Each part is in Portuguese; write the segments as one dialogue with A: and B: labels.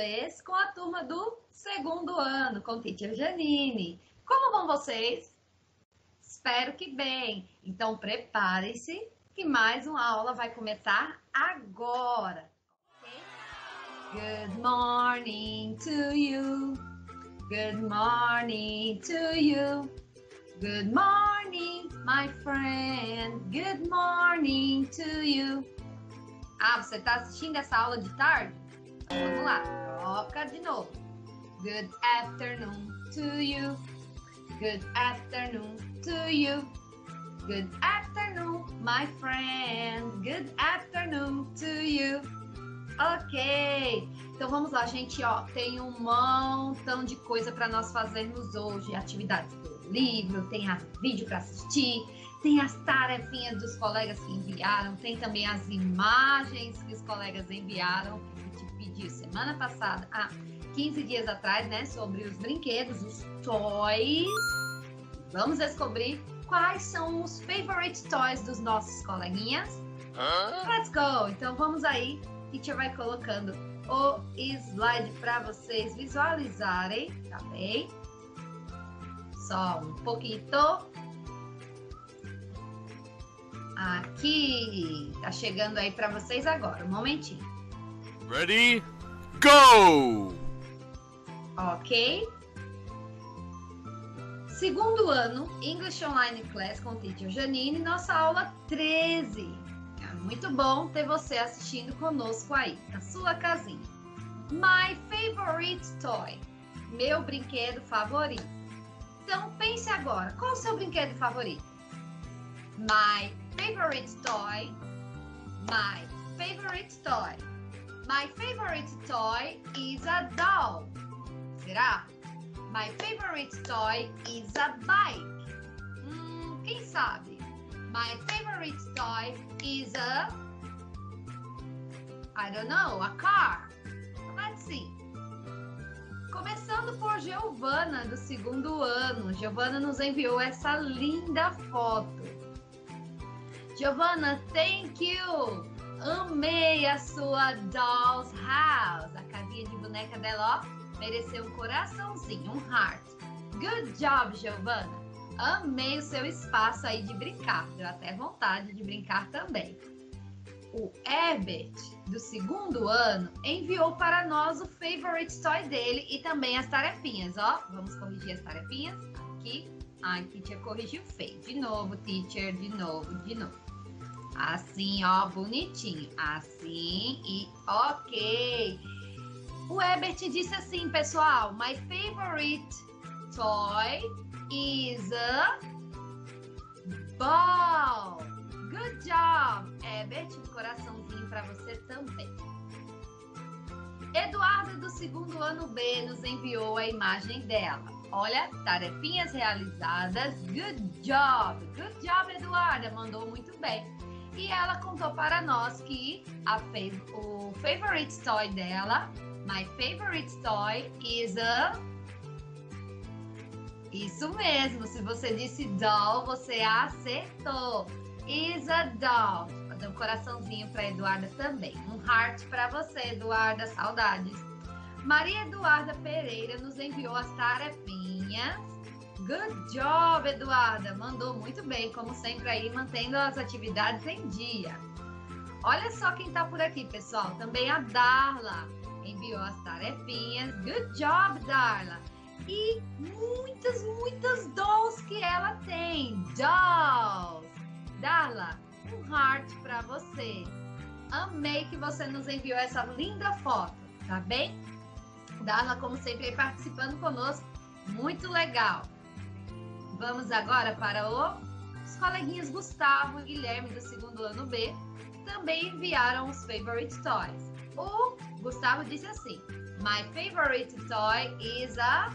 A: inglês com a turma do segundo ano, com Teacher Janine. Como vão vocês? Espero que bem. Então prepare-se que mais uma aula vai começar agora. Okay? Good morning to you. Good morning to you. Good morning, my friend. Good morning to you. Ah, você está assistindo essa aula de tarde? Então, vamos lá, troca de novo. Good afternoon to you. Good afternoon to you. Good afternoon, my friend. Good afternoon to you. Ok, então vamos lá, gente. Ó, tem um montão de coisa para nós fazermos hoje. Atividades do livro, tem vídeo para assistir. Tem as tarefinhas dos colegas que enviaram, tem também as imagens que os colegas enviaram, que te pedi semana passada, 15 dias atrás, né, sobre os brinquedos, os toys. Vamos descobrir quais são os favorite toys dos nossos coleguinhas. Let's go! Então vamos aí, a teacher vai colocando o slide para vocês visualizarem, tá bem? Só um pouquinho. Aqui, tá chegando aí para vocês agora, um momentinho.
B: Ready, go!
A: Ok. Segundo ano, English Online Class com Teacher Janine, nossa aula 13. É muito bom ter você assistindo conosco aí, na sua casinha. My favorite toy, meu brinquedo favorito. Então pense agora, qual o seu brinquedo favorito? My favorite toy. My favorite toy. My favorite toy is a doll. Será? My favorite toy is a bike. Quem sabe? My favorite toy is I don't know, a car. Let's see. Começando por Giovana, do segundo ano. Giovana nos enviou essa linda foto. Giovana, thank you! Amei a sua doll's house. A casinha de boneca dela, ó, mereceu um coraçãozinho, um heart. Good job, Giovana! Amei o seu espaço aí de brincar. Deu até vontade de brincar também. O Herbert, do segundo ano, enviou para nós o favorite toy dele e também as tarefinhas, ó. Vamos corrigir as tarefinhas. Aqui. Ai, teacher corrigiu feio. De novo, teacher, de novo, de novo. Assim, ó, bonitinho. Assim e ok. O Herbert disse assim, pessoal. My favorite toy is a ball. Good job, Herbert. Um coraçãozinho para você também. Eduarda, do segundo ano B, nos enviou a imagem dela. Olha, tarefinhas realizadas. Good job. Good job, Eduarda. Mandou muito bem. E ela contou para nós que o favorite toy dela, my favorite toy is a... Isso mesmo, se você disse doll, você acertou. Is a doll. Vou fazer um coraçãozinho para Eduarda também. Um heart para você, Eduarda. Saudades. Maria Eduarda Pereira nos enviou as tarefinhas. Good job, Eduarda. Mandou muito bem, como sempre aí, mantendo as atividades em dia. Olha só quem tá por aqui, pessoal. Também a Darla enviou as tarefinhas. Good job, Darla. E muitas dolls que ela tem. Dolls. Darla, um heart pra você. Amei que você nos enviou essa linda foto, tá bem? Darla, como sempre, aí participando conosco. Muito legal. Vamos agora para os coleguinhas Gustavo e Guilherme, do segundo ano B, também enviaram os favorite toys. O Gustavo disse assim, my favorite toy is a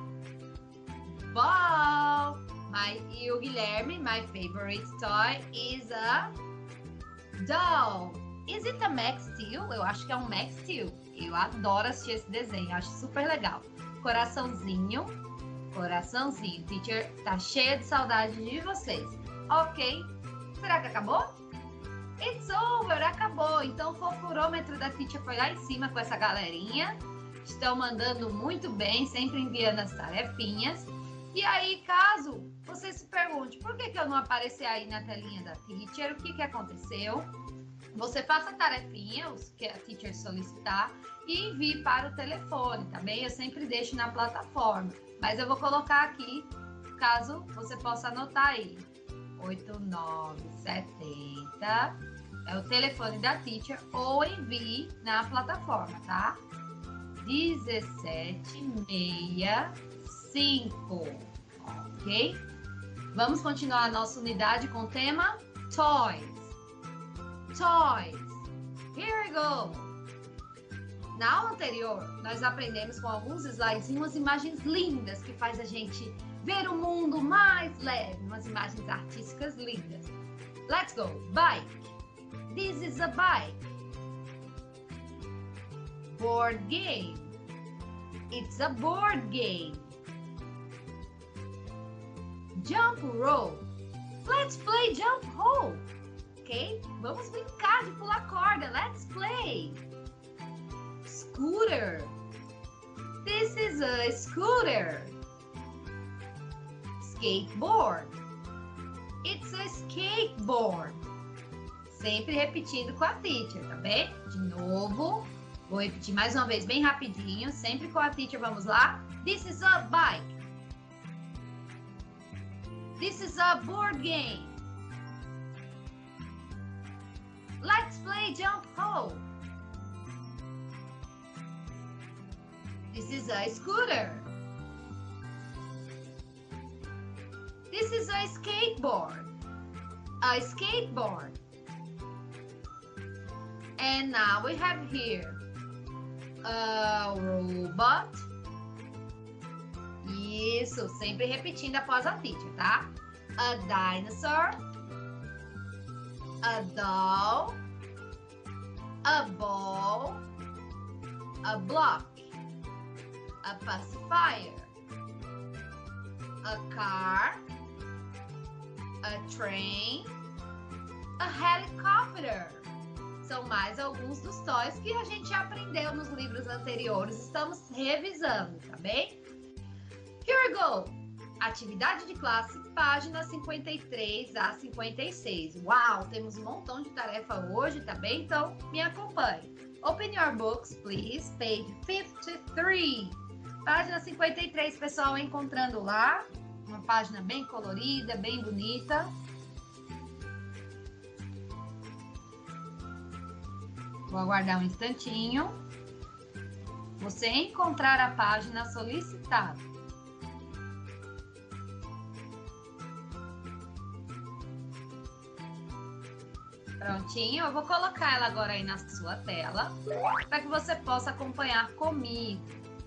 A: ball. E o Guilherme, my favorite toy is a doll. Is it a Max Steel? Eu acho que é um Max Steel. Eu adoro assistir esse desenho, acho super legal. Coraçãozinho. Coraçãozinho. Teacher tá cheia de saudade de vocês. Ok. Será que acabou? It's over. Acabou. Então o fofurômetro da teacher foi lá em cima com essa galerinha. estão mandando muito bem, sempre enviando as tarefinhas. E aí, caso você se pergunte por que eu não apareci aí na telinha da teacher, o que aconteceu? Você faça a tarefinha, os que a teacher solicitar, e envie para o telefone, tá bem? Eu sempre deixo na plataforma, mas eu vou colocar aqui, caso você possa anotar aí. 8970 é o telefone da teacher, ou envie na plataforma, tá? 1765, ok? Vamos continuar a nossa unidade com o tema Toys. Toys. Here we go. Na aula anterior, nós aprendemos com alguns slides e umas imagens lindas que faz a gente ver o mundo mais leve, umas imagens artísticas lindas. Let's go. Bike. This is a bike. Board game. It's a board game. Jump rope. Let's play jump rope. Ok? Vamos brincar de pular corda. Let's play. Scooter. This is a scooter. Skateboard. It's a skateboard. Sempre repetindo com a teacher, tá bem? De novo. Vou repetir mais uma vez, bem rapidinho. Sempre com a teacher, vamos lá. This is a bike. This is a board game. Let's play jump rope. This is a scooter. This is a skateboard. A skateboard. And now we have here a robot. Isso, sempre repetindo após a teacher, tá? A dinosaur. A doll. A ball. A block. A pacifier. A car. A train. A helicopter. São mais alguns dos toys que a gente aprendeu nos livros anteriores. Estamos revisando, tá bem? Here we go! Atividade de classe, página 53 a 56. Uau, temos um montão de tarefa hoje, tá bem? Então, me acompanhe. Open your books, please. Page 53. Página 53, pessoal, encontrando lá. Uma página bem colorida, bem bonita. Vou aguardar um instantinho. Você encontrar a página solicitada. Prontinho, eu vou colocar ela agora aí na sua tela, para que você possa acompanhar comigo.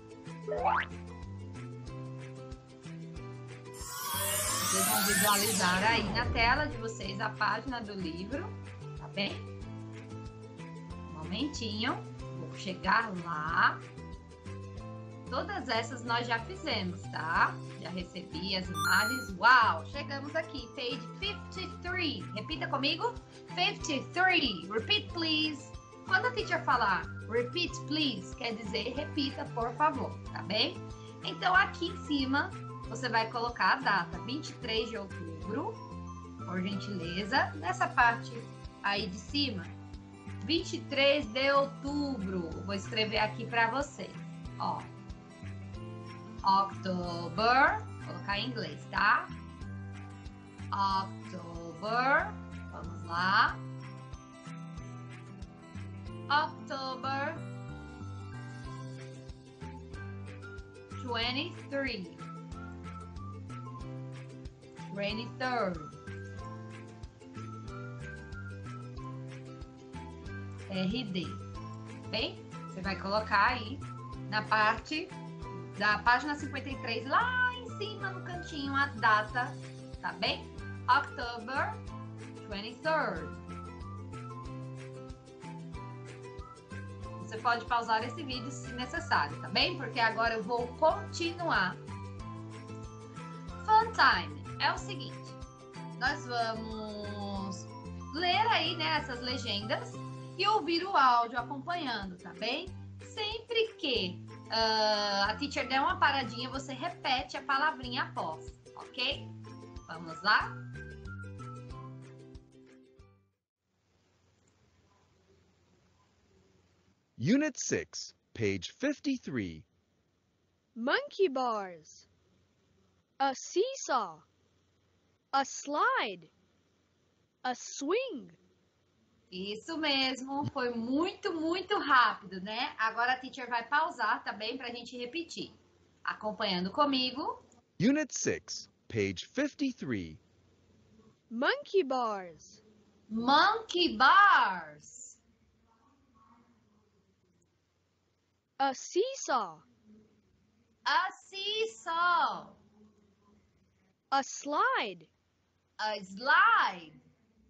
A: Vocês vão visualizar aí na tela de vocês a página do livro, tá bem? Um momentinho, vou chegar lá. Todas essas nós já fizemos, tá? Já recebi as imagens. Uau! Chegamos aqui, page 53. Repita comigo. 53. Repeat, please. Quando a teacher falar repeat, please, quer dizer repita, por favor, tá bem? Então, aqui em cima, você vai colocar a data, 23 de outubro, por gentileza. Nessa parte aí de cima, 23 de outubro. Vou escrever aqui para vocês, ó. October, vou colocar em inglês, tá? October, vamos lá. October 23. 23rd. RD. Bem, você vai colocar aí na parte da página 53, lá em cima no cantinho, a data, tá bem? October 23rd. Você pode pausar esse vídeo se necessário, tá bem? Porque agora eu vou continuar. Fun time é o seguinte, nós vamos ler aí, né, essas legendas e ouvir o áudio acompanhando, tá bem? Sempre que a teacher der uma paradinha, você repete a palavrinha após, ok? Vamos lá?
C: Unit 6, page 53.
D: Monkey bars. A seesaw. A slide. A swing.
A: Isso mesmo, foi muito rápido, né? Agora a teacher vai pausar também para a gente repetir. Acompanhando comigo.
C: Unit 6, page 53.
D: Monkey bars.
A: Monkey bars.
D: A seesaw.
A: A seesaw.
D: A slide.
A: A slide.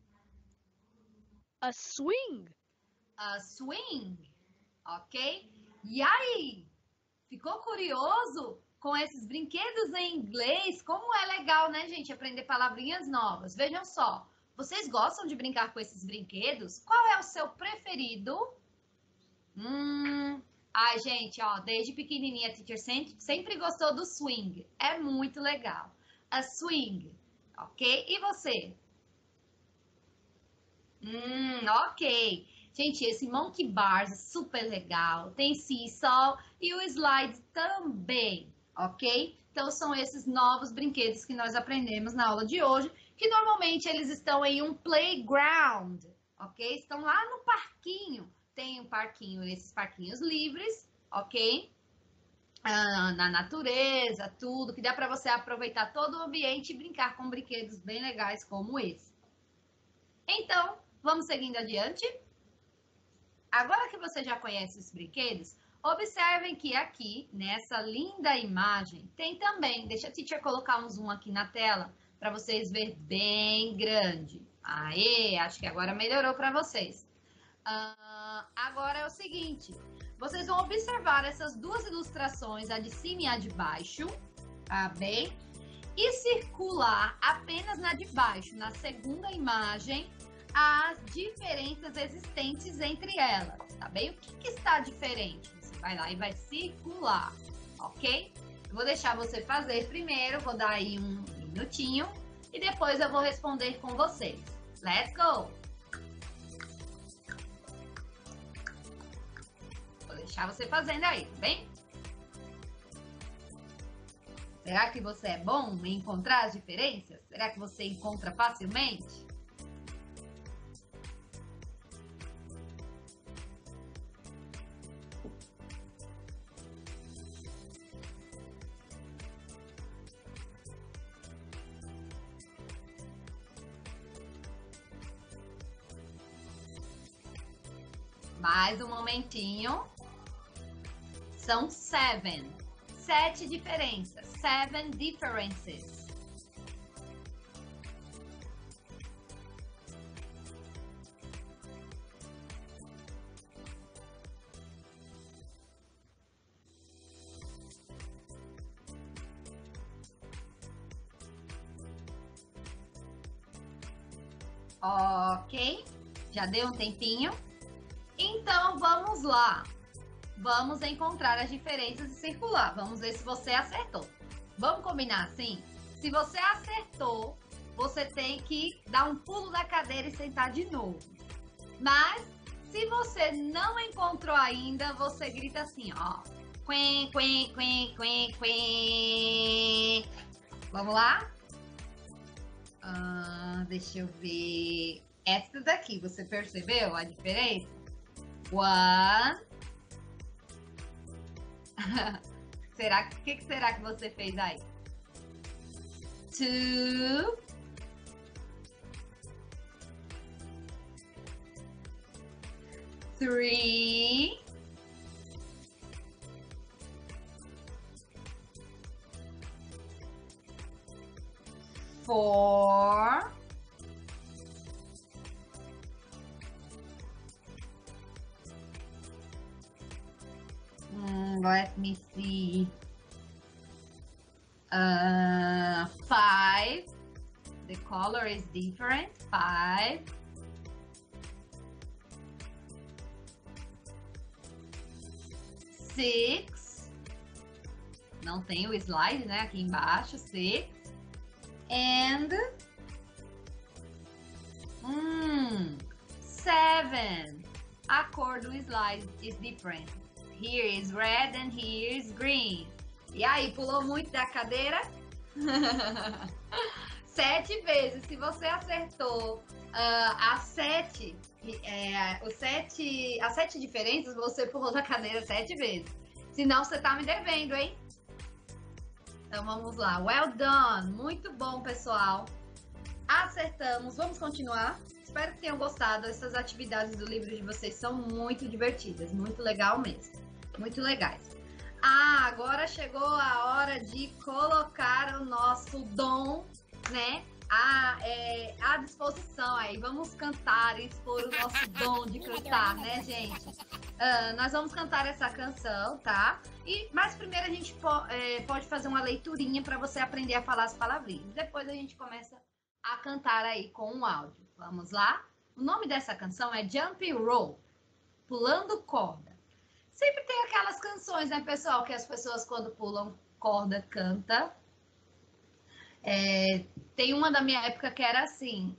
D: A swing.
A: A swing. Ok? E aí? Ficou curioso com esses brinquedos em inglês? Como é legal, né, gente? Aprender palavrinhas novas. Vejam só. Vocês gostam de brincar com esses brinquedos? Qual é o seu preferido? Ai, gente, ó, desde pequenininha a teacher sempre gostou do swing. É muito legal. A swing, ok? E você? Ok. Gente, esse Monkey Bars é super legal. Tem seesaw e o slide também, ok? Então, são esses novos brinquedos que nós aprendemos na aula de hoje, que normalmente eles estão em um playground, ok? Estão lá no parquinho. Tem um parquinho, esses parquinhos livres, ok? Na natureza, tudo, que dá para você aproveitar todo o ambiente e brincar com brinquedos bem legais como esse. Então, vamos seguindo adiante? Agora que você já conhece os brinquedos, observem que aqui, nessa linda imagem, tem também, deixa a teacher colocar um zoom aqui na tela, para vocês verem bem grande. Aê, acho que agora melhorou para vocês. Agora é o seguinte, vocês vão observar essas duas ilustrações, a de cima e a de baixo, tá bem? E circular apenas na de baixo, na segunda imagem, as diferenças existentes entre elas, tá bem? O que está diferente? Você vai lá e vai circular, ok? Eu vou deixar você fazer primeiro, vou dar aí um minutinho e depois eu vou responder com vocês. Let's go! Vou deixar você fazendo aí, tá bem? Será que você é bom em encontrar as diferenças? Será que você encontra facilmente? Mais um momentinho. São 7. 7 diferenças. 7 differences. Ok. Já deu um tempinho? Então, vamos lá. Vamos encontrar as diferenças e circular. Vamos ver se você acertou. Vamos combinar assim? Se você acertou, você tem que dar um pulo da cadeira e sentar de novo. Mas, se você não encontrou ainda, você grita assim, ó. Quen, quen, quen, quen, quen. Vamos lá? Deixa eu ver. Essa daqui, você percebeu a diferença? 1. O que será que você fez aí? 2. 3. 4. 5. The color is different. 5. 6. não tem o slide, né? Aqui embaixo, C. And 7. A cor do slide is different. Here is red and here is green. E aí, pulou muito da cadeira? 7 vezes. Se você acertou as 7 diferenças, você pulou da cadeira 7 vezes. Senão você tá me devendo, hein? Então vamos lá. Well done. Muito bom, pessoal. Acertamos. Vamos continuar? Espero que tenham gostado. Essas atividades do livro de vocês são muito divertidas. Muito legal mesmo. Muito legais. Agora chegou a hora de colocar o nosso dom, né? À disposição aí. Vamos cantar e expor o nosso dom de cantar, né, gente? Nós vamos cantar essa canção, tá? Mas primeiro a gente pode fazer uma leiturinha para você aprender a falar as palavrinhas. Depois a gente começa a cantar aí com o áudio. Vamos lá? O nome dessa canção é Jumping Rope, pulando corda. Sempre tem aquelas canções, né, pessoal, que as pessoas quando pulam corda canta. Tem uma da minha época que era assim,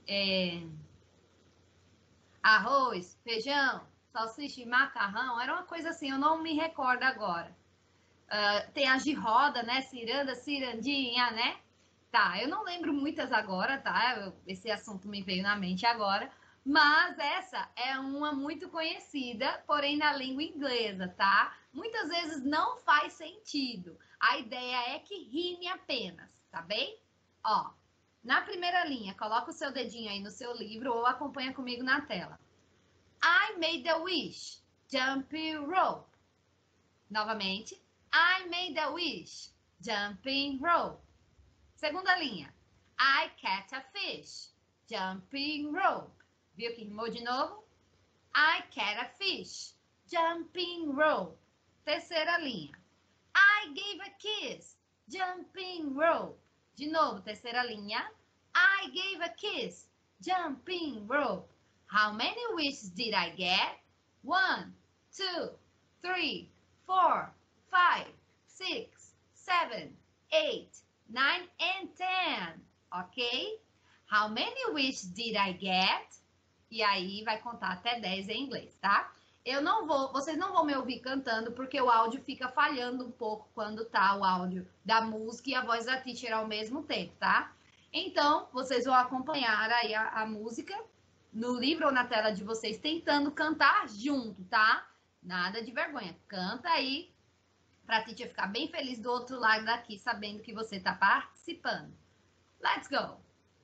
A: arroz, feijão, salsicha e macarrão, era uma coisa assim, eu não me recordo agora. Tem as de roda, né, ciranda, cirandinha, né? Tá, eu não lembro muitas agora, tá? Esse assunto me veio na mente agora. Mas essa é uma muito conhecida, porém na língua inglesa, tá? Muitas vezes não faz sentido. A ideia é que rime apenas, tá bem? Ó, na primeira linha, coloca o seu dedinho aí no seu livro ou acompanha comigo na tela. I made a wish, jumping rope. Novamente. I made a wish, jumping rope. Segunda linha. I catch a fish, jumping rope. Viu que rimou de novo? I catch a fish, jumping rope. Terceira linha. I gave a kiss, jumping rope. De novo, terceira linha. I gave a kiss, jumping rope. How many wishes did I get? 1, 2, 3, 4, 5, 6, 7, 8, 9 and 10. Ok? How many wishes did I get? E aí vai contar até 10 em inglês, tá? Vocês não vão me ouvir cantando porque o áudio fica falhando um pouco quando tá o áudio da música e a voz da teacher ao mesmo tempo, tá? Então, vocês vão acompanhar aí a música no livro ou na tela de vocês tentando cantar junto, tá? Nada de vergonha. Canta aí pra teacher ficar bem feliz do outro lado daqui, sabendo que você tá participando. Let's go!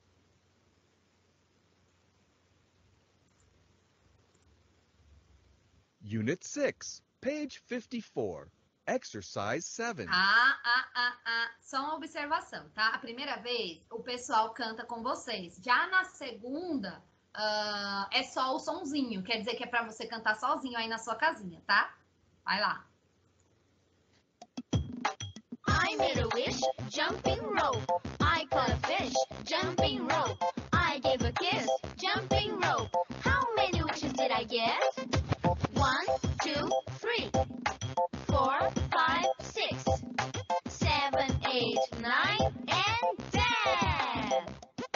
C: Unit 6, page 54, exercise 7.
A: Só uma observação, tá? A primeira vez o pessoal canta com vocês. Já na segunda, é só o sonzinho. Quer dizer que é pra você cantar sozinho aí na sua casinha, tá? Vai lá.
E: I made a wish, jumping rope. I caught a fish, jumping rope. I gave a kiss, jumping rope. How many wishes did I get? 1, 2, 3, 4, 5, 6, 7, 8, 9, and 10.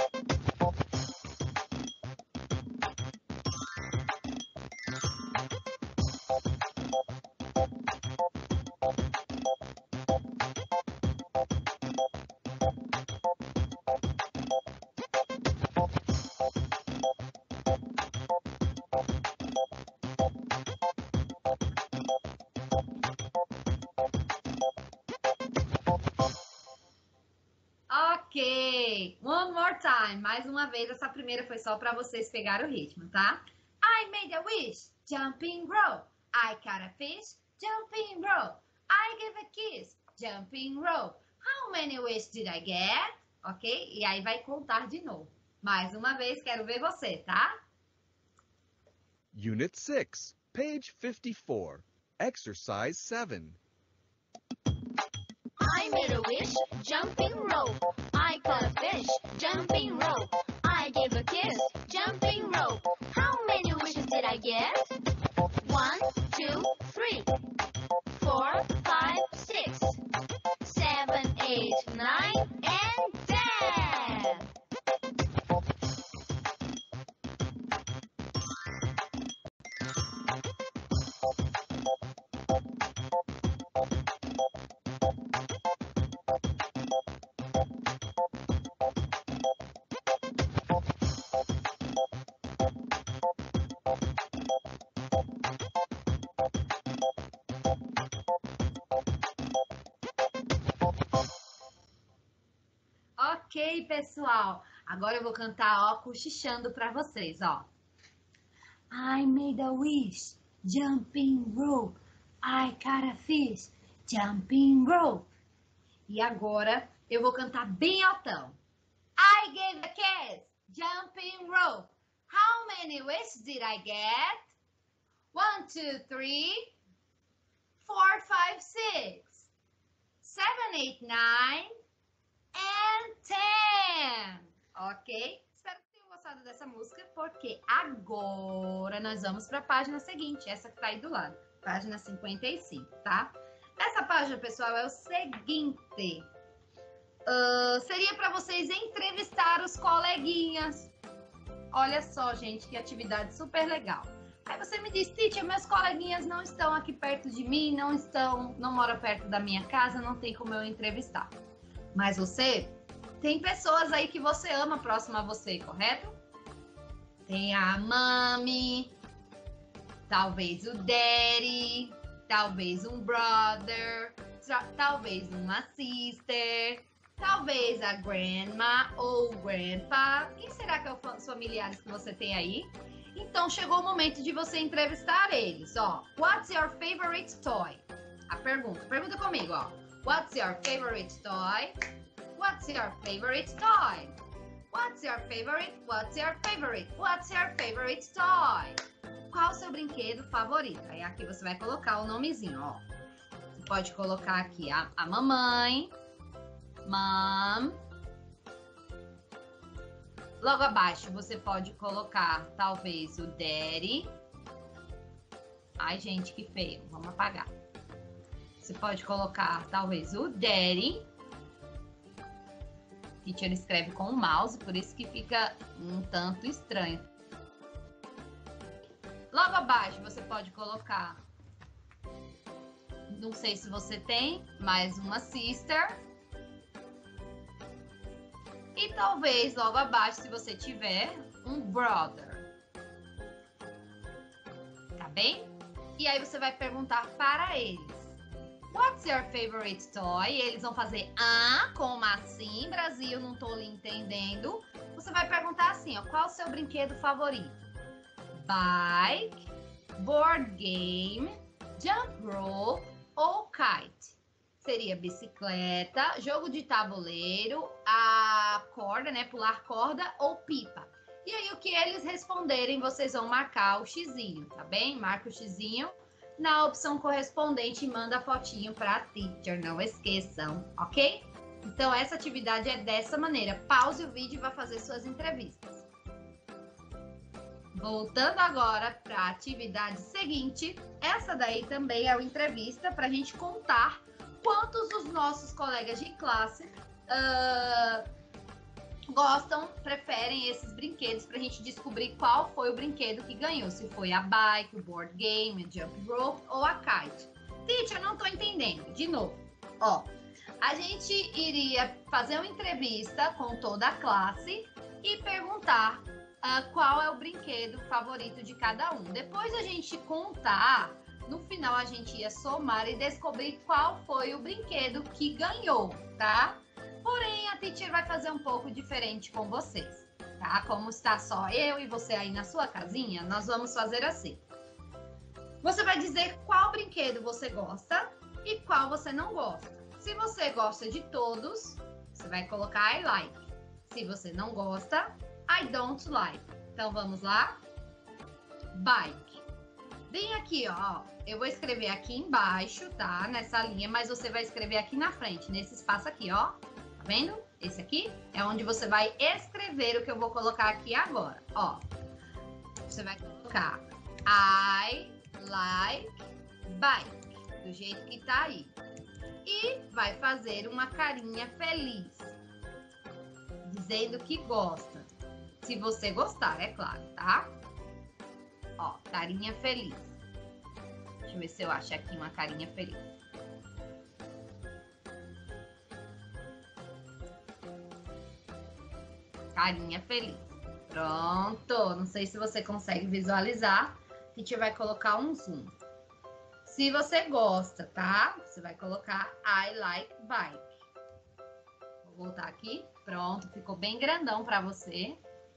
A: Ok, one more time. Mais uma vez, essa primeira foi só para vocês pegarem o ritmo, tá? I made a wish, jumping rope. I caught a fish, jumping rope. I gave a kiss, jumping rope. How many wishes did I get? Ok? E aí vai contar de novo. Mais uma vez, quero ver você, tá?
C: Unit 6, page 54, exercise 7.
E: I made a wish, jumping rope. I caught a fish, jumping rope. I gave a kiss, jumping rope. How many wishes did I get? 1, 2, 3, 4, 5, 6,
A: Ok, pessoal. Agora eu vou cantar, ó, cochichando pra vocês, ó. I made a wish, jumping rope. I caught a fish, jumping rope. E agora eu vou cantar bem altão. I gave a kiss, jumping rope. How many wishes did I get? 1, 2, 3, 4, 5, 6, 7, 8, 9, and 10. Ok? Espero que tenham gostado dessa música, porque agora nós vamos para a página seguinte, essa que está aí do lado, página 55, tá? Essa página, pessoal, é o seguinte. Seria para vocês entrevistar os coleguinhas. Olha só, gente, que atividade super legal. Aí você me diz, Teacher, meus coleguinhas não estão aqui perto de mim, não moram perto da minha casa, não tem como eu entrevistar. Mas você tem pessoas aí que você ama próximo a você, correto? Tem a mami, talvez o daddy, talvez um brother, talvez uma sister, talvez a grandma ou grandpa. Quem será que são os familiares que você tem aí? Então chegou o momento de você entrevistar eles, ó. What's your favorite toy? A pergunta comigo, ó. What's your favorite toy? What's your favorite toy? What's your favorite? What's your favorite? What's your favorite toy? Qual o seu brinquedo favorito? Aí aqui você vai colocar o nomezinho, ó. Você pode colocar aqui a mamãe, mom. Logo abaixo você pode colocar talvez o daddy. Ai, gente, que feio. Vamos apagar. Você pode colocar talvez o daddy. Teacher escreve com o mouse, por isso que fica um tanto estranho. Logo abaixo você pode colocar, não sei se você tem, mais uma sister. E talvez logo abaixo, se você tiver, um brother. Tá bem? E aí você vai perguntar para eles. What's your favorite toy? E eles vão fazer, como assim? Brasil, não tô lhe entendendo. Você vai perguntar assim, ó, qual o seu brinquedo favorito? Bike, board game, jump rope ou kite? Seria bicicleta, jogo de tabuleiro, a corda, né? Pular corda ou pipa. E aí, o que eles responderem, vocês vão marcar o xizinho, tá bem? Marca o xizinho na opção correspondente e manda a fotinho para a teacher, não esqueçam, ok? Então, essa atividade é dessa maneira. Pause o vídeo e vá fazer suas entrevistas. Voltando agora para a atividade seguinte, essa daí também é uma entrevista para a gente contar quantos dos nossos colegas de classe gostam, preferem esses brinquedos para a gente descobrir qual foi o brinquedo que ganhou. Se foi a bike, o board game, o jump rope ou a kite. Teacher, eu não estou entendendo. De novo, ó. A gente iria fazer uma entrevista com toda a classe e perguntar qual é o brinquedo favorito de cada um. Depois a gente contar, no final a gente ia somar e descobrir qual foi o brinquedo que ganhou, tá? Porém, a teacher vai fazer um pouco diferente com vocês, tá? Como está só eu e você aí na sua casinha, nós vamos fazer assim. Você vai dizer qual brinquedo você gosta e qual você não gosta. Se você gosta de todos, você vai colocar I like. Se você não gosta, I don't like. Então, vamos lá? Bike. Bem aqui, ó. Eu vou escrever aqui embaixo, tá? Nessa linha, mas você vai escrever aqui na frente, nesse espaço aqui, ó. Tá vendo? Esse aqui é onde você vai escrever o que eu vou colocar aqui agora, ó. Você vai colocar I like bike, do jeito que tá aí. E vai fazer uma carinha feliz, dizendo que gosta. Se você gostar, é claro, tá? Ó, carinha feliz. Deixa eu ver se eu acho aqui uma carinha feliz. Carinha feliz. Pronto. Não sei se você consegue visualizar. A gente vai colocar um zoom. Se você gosta, tá? Você vai colocar I like bike. Vou voltar aqui. Pronto, ficou bem grandão para você.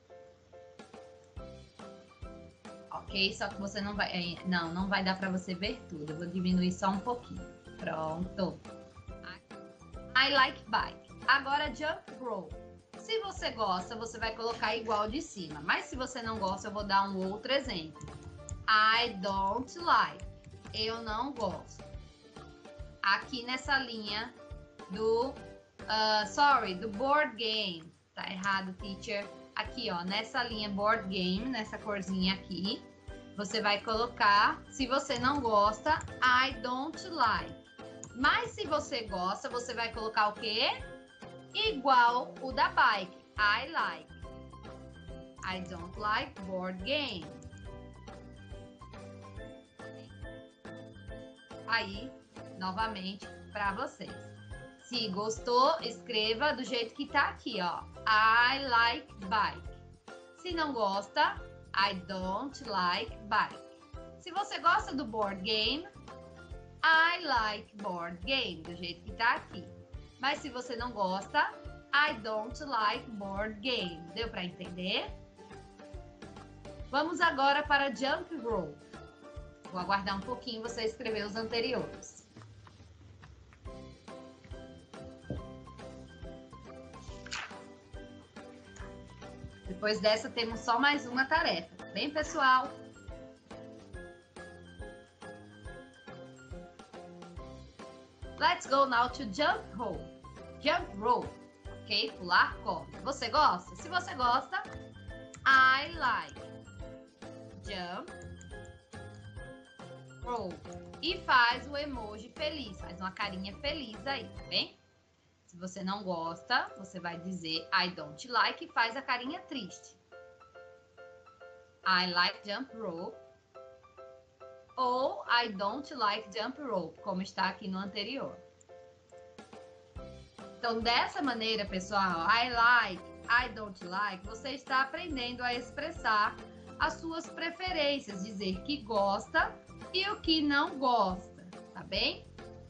A: Ok, só que você não vai... não vai dar para você ver tudo. Eu vou diminuir só um pouquinho. Pronto. I like bike. Agora, jump rope. Se você gosta, você vai colocar igual de cima. Mas se você não gosta, eu vou dar um outro exemplo. I don't like. Eu não gosto. Aqui nessa linha do... do board game. Tá errado, teacher. Aqui, ó, nessa linha board game, nessa corzinha aqui, você vai colocar, se você não gosta, I don't like. Mas se você gosta, você vai colocar o quê? Igual o da bike. I like. I don't like board game. Aí, novamente, para vocês. Se gostou, escreva do jeito que tá aqui, ó. I like bike. Se não gosta, I don't like bike. Se você gosta do board game, I like board game, do jeito que tá aqui. Mas se você não gosta, I don't like board game. Deu para entender? Vamos agora para jump rope. Vou aguardar um pouquinho você escrever os anteriores. Depois dessa, temos só mais uma tarefa. Bem, pessoal? Let's go now to jump rope. Jump rope, ok? Pular corda. Você gosta? Se você gosta, I like. Jump rope. E faz o emoji feliz. Faz uma carinha feliz aí, tá bem? Se você não gosta, você vai dizer I don't like e faz a carinha triste. I like jump rope. Ou I don't like jump rope, como está aqui no anterior. Então, dessa maneira, pessoal, I like, I don't like, você está aprendendo a expressar as suas preferências, dizer que gosta e o que não gosta, tá bem?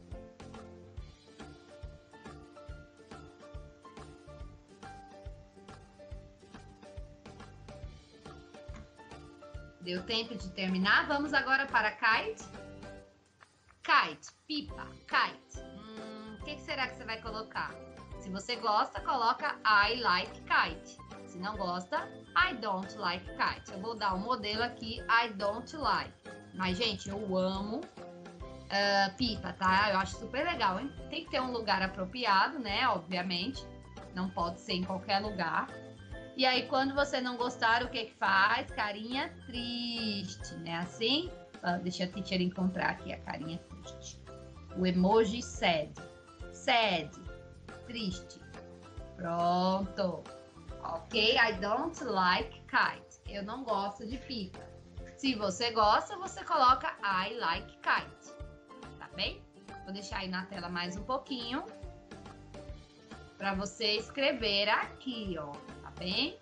A: Deu tempo de terminar? Vamos agora para kite. Kite, pipa, kite. O que será que você vai colocar? Se você gosta, coloca I like kite. Se não gosta, I don't like kite. Eu vou dar um modelo aqui, I don't like. Mas, gente, eu amo pipa, tá? Eu acho super legal, hein? Tem que ter um lugar apropriado, né? Obviamente. Não pode ser em qualquer lugar. E aí, quando você não gostar, o que faz? Carinha triste, né? Assim, deixa a teacher encontrar aqui a carinha triste. O emoji sad. Sad. Triste. Pronto. Ok? I don't like kite. Eu não gosto de pipa. Se você gosta, você coloca I like kite. Tá bem? Vou deixar aí na tela mais um pouquinho. Para você escrever aqui, ó. Bem?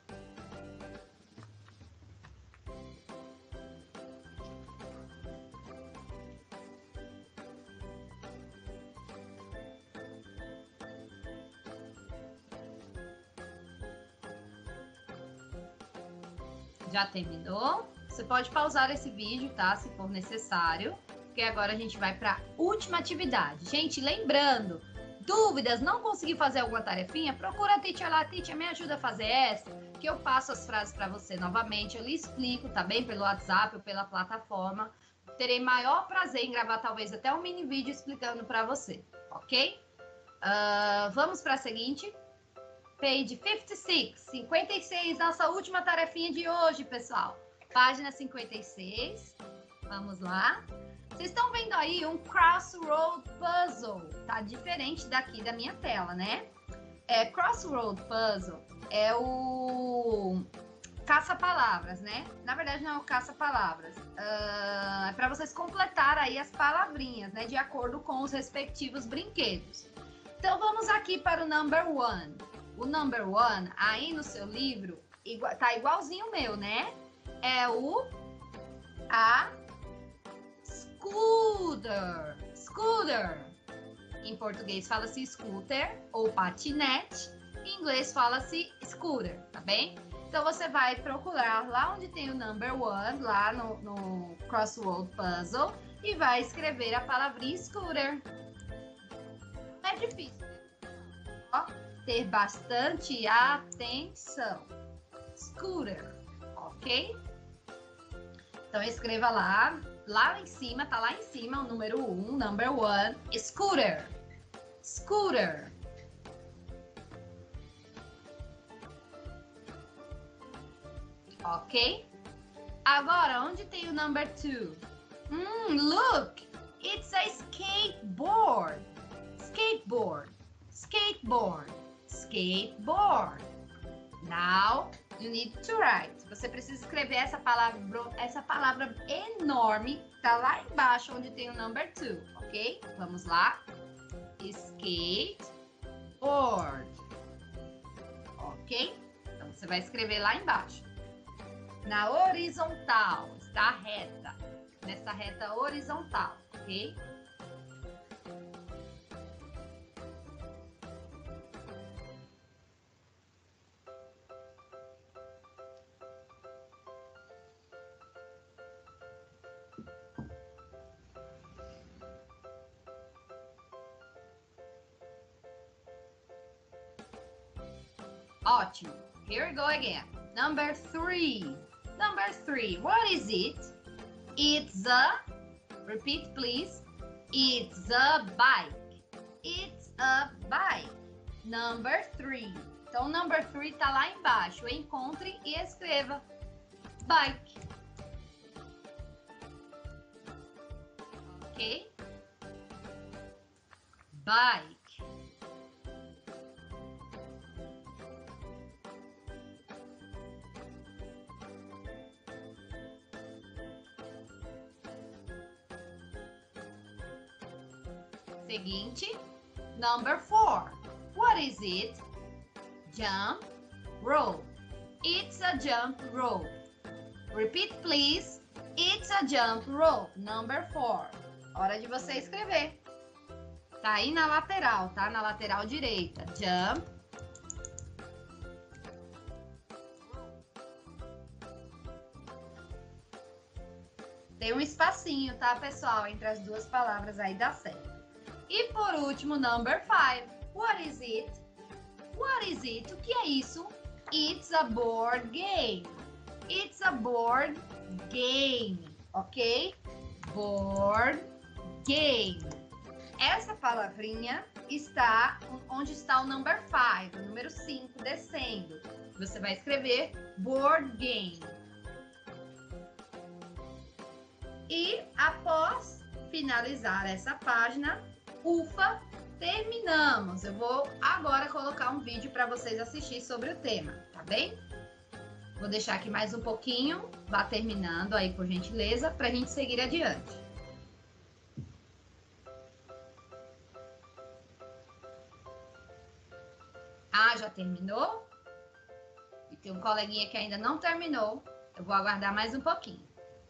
A: Já terminou? Você pode pausar esse vídeo, tá? Se for necessário, porque agora a gente vai para a última atividade. Gente, lembrando, dúvidas, não consegui fazer alguma tarefinha? Procura a teacher lá, teacher, me ajuda a fazer essa, que eu passo as frases para você novamente, eu lhe explico, tá bem? Pelo WhatsApp ou pela plataforma. Terei maior prazer em gravar talvez até um mini vídeo explicando para você, ok? Vamos para a seguinte. Page 56, nossa última tarefinha de hoje, pessoal. Página 56, vamos lá. Vocês estão vendo aí um crossroad puzzle, tá diferente daqui da minha tela, né? Crossroad puzzle é o caça-palavras, né? Na verdade não é o caça-palavras, é para vocês completar aí as palavrinhas, né? De acordo com os respectivos brinquedos. Então vamos aqui para o number one. O number one, aí no seu livro, tá igualzinho o meu, né? É a scooter. Scooter. Em português fala-se scooter ou patinete. Em inglês fala-se scooter, tá bem? Então você vai procurar lá onde tem o number 1, lá no crossword puzzle, e vai escrever a palavrinha scooter. É difícil, né? Ó, ter bastante atenção. Scooter, ok? Então escreva lá em cima, tá lá em cima o número 1, number 1, scooter. Scooter. Ok? Agora, onde tem o number 2? Look! It's a skateboard. Skateboard. Skateboard. Skateboard. Now, you need to write. Você precisa escrever essa palavra enorme, tá lá embaixo onde tem o number 2, ok? Vamos lá. Skateboard. Ok? Então, você vai escrever lá embaixo. Na horizontal, está reta. Nessa reta horizontal, ok? Ótimo. Here we go again. Number 3. Number 3. What is it? It's a... Repeat, please. It's a bike. It's a bike. Number 3. Então, number 3 tá lá embaixo. Encontre e escreva. Bike. Ok? Bike. Seguinte, number 4. What is it? Jump rope. It's a jump rope. Repeat, please. It's a jump rope. Number 4. Hora de você escrever. Tá aí na lateral, tá? Na lateral direita. Jump. Tem um espacinho, tá, pessoal? Entre as duas palavras aí dá certo. E por último, number 5. What is it? What is it? O que é isso? It's a board game. It's a board game. Ok? Board game. Essa palavrinha está onde está o number 5, o número 5, descendo. Você vai escrever board game. E após finalizar essa página, ufa, terminamos. Eu vou agora colocar um vídeo para vocês assistir sobre o tema, tá bem? Vou deixar aqui mais um pouquinho, vá terminando aí por gentileza, para a gente seguir adiante. Ah, já terminou? E tem um coleguinha que ainda não terminou. Eu vou aguardar mais um pouquinho.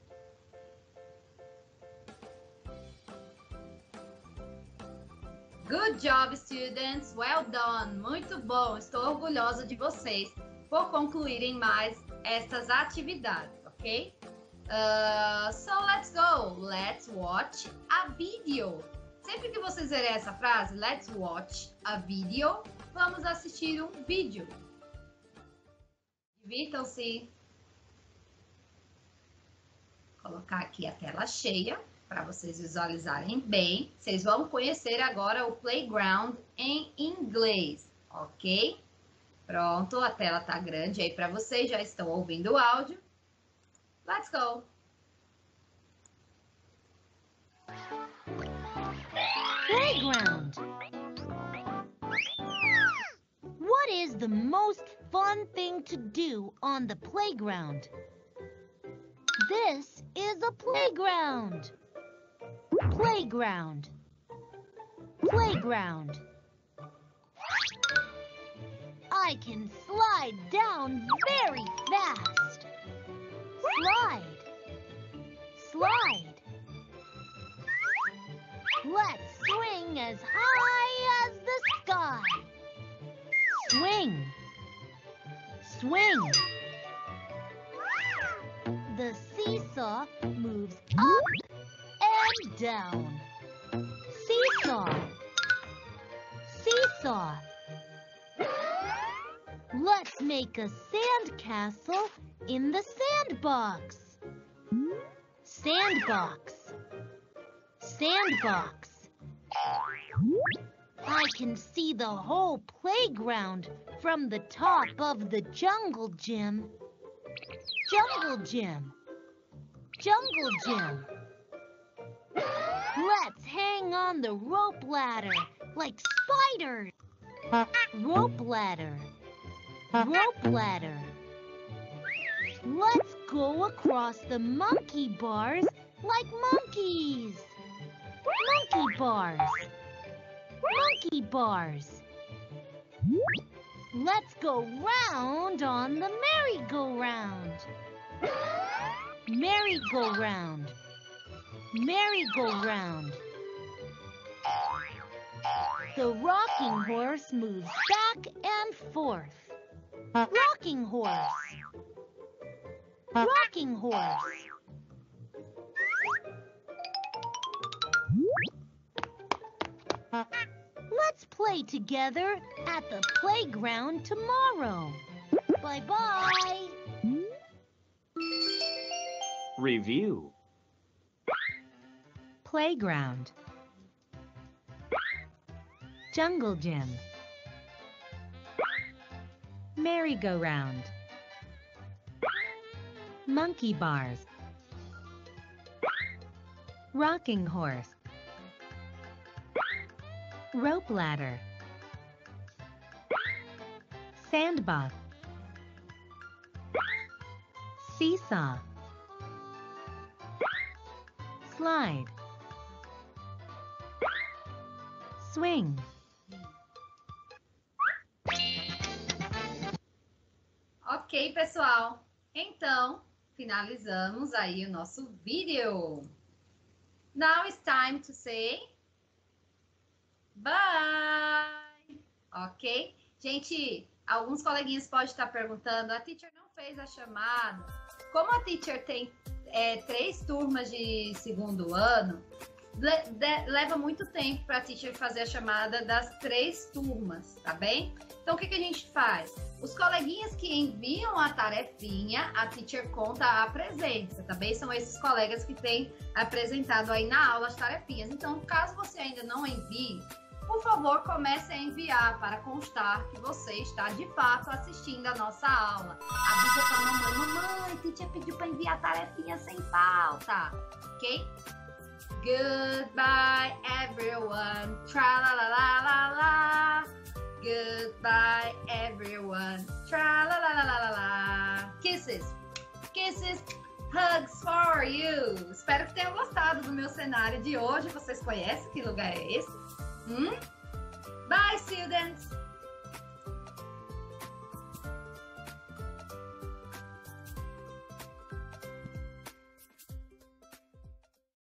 A: Good job, students! Well done! Muito bom! Estou orgulhosa de vocês por concluírem mais essas atividades, ok? So let's go! Let's watch a video. Sempre que vocês verem essa frase, let's watch a video, vamos assistir um vídeo. Divirtam-se. Vou colocar aqui a tela cheia para vocês visualizarem bem. Vocês vão conhecer agora o playground em inglês, ok? Pronto, a tela tá grande aí para vocês, já estão ouvindo o áudio. Let's go!
F: Playground. What is the most fun thing to do on the playground? This is a playground. Playground. Playground. I can slide down very fast. Slide. Slide. Let's swing as high as the sky. Swing. Swing. The seesaw moves up and down. Seesaw. Seesaw. Let's make a sandcastle in the sandbox. Sandbox. Sandbox. I can see the whole playground from the top of the jungle gym. Jungle gym. Jungle gym. Let's hang on the rope ladder like spiders. Rope ladder. Rope ladder. Let's go across the monkey bars like monkeys. Monkey bars. Monkey bars. Let's go round on the merry-go-round. Merry-go-round. Merry-go-round. The rocking horse moves back and forth. Rocking horse. Rocking horse. Let's play together at the playground tomorrow. Bye-bye.
G: Review.
H: Playground. Jungle gym. Merry-go-round. Monkey bars. Rocking horse. Rope ladder. Sandbox. Seesaw. Slide. Swing.
A: Ok, pessoal. Então, finalizamos aí o nosso vídeo. Now it's time to say bye. Ok? Gente, alguns coleguinhas podem estar perguntando, a teacher não fez a chamada. Como a teacher tem 3 turmas de segundo ano, leva muito tempo para a teacher fazer a chamada das 3 turmas, tá bem? Então, o que a gente faz? Os coleguinhas que enviam a tarefinha, a teacher conta a presença, tá bem? São esses colegas que têm apresentado aí na aula as tarefinhas. Então, caso você ainda não envie, por favor, comece a enviar para constar que você está, de fato, assistindo a nossa aula. Avisa para a mamãe, mamãe, a teacher pediu para enviar a tarefinha sem falta, ok? Goodbye, everyone. Tra-la-la-la-la-la. Goodbye, everyone. Tra-la-la-la-la-la. Kisses. Kisses. Hugs for you. Espero que tenham gostado do meu cenário de hoje. Vocês conhecem que lugar é esse? Bye, students.